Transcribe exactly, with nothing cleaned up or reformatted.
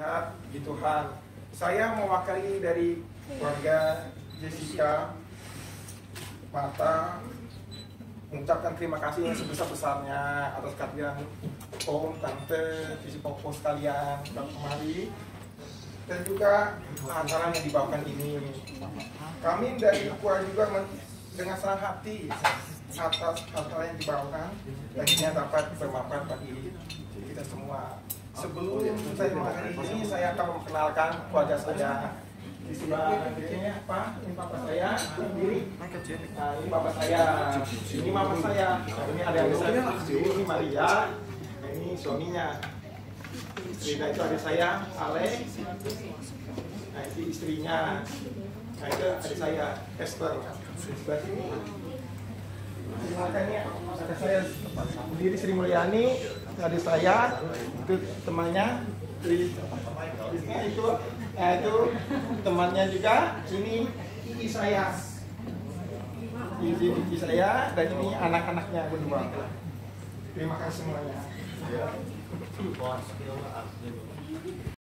sehat, puji Tuhan. Saya mewakili dari keluarga Jessica Marta mengucapkan terima kasih yang sebesar-besarnya atas kehadiran om, tante, visi popo sekalian datang kemari, dan juga acara yang dibawakan ini. Kami dari keluarga juga dengan senang hati atas acara yang dibawakan dan ini dapat bermanfaat bagi kita semua. Sebelum saya mengakhiri ini, saya akan memperkenalkan keluarga saya. Di sebelah kirinya Pak, ini papa saya, sendiri. Nah, ini papa saya, ini mama saya. Nah, ini ada yang saya, ini Maria, nah, ini suaminya. Nah, itu adik saya, Ale. Nah, itu istrinya. Nah, itu adik saya, Esther. Di sebelah sini. Makanya ada saya sendiri, Sri Mulyani, adik saya, itu temannya. Itu, nah itu temannya juga. Ini ibu saya, ibu ibu saya, dan ini anak-anaknya berdua. Terima kasih semuanya.